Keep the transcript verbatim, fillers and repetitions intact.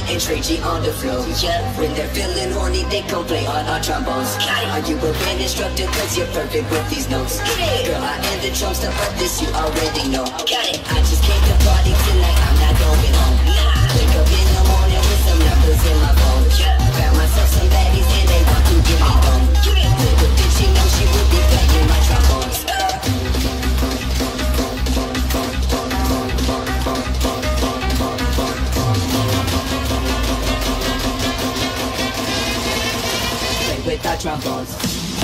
and Trey G on the floor. Yeah, when they're feeling horny, they come play on our trombones. Are you a band instructor? Cause you're perfect with these notes. Girl, I am the drum stuff, but this you already know. I just came to party tonight, I'm not going home. Wake up in the morning with some numbers in my phone. Found myself some baddies and they want to give me home. Little bitch, she know she would be playing my trombones. Play with our trombones.